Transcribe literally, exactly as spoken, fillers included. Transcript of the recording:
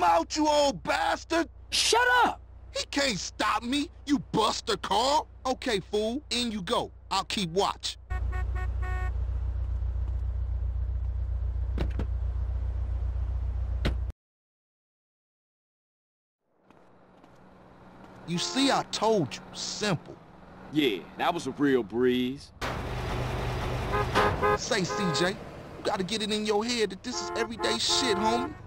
out, you old bastard! Shut up! He can't stop me, you buster Carl! Okay, fool, in you go. I'll keep watch. You see, I told you. Simple. Yeah, that was a real breeze. Say, C J, you gotta get it in your head that this is everyday shit, homie.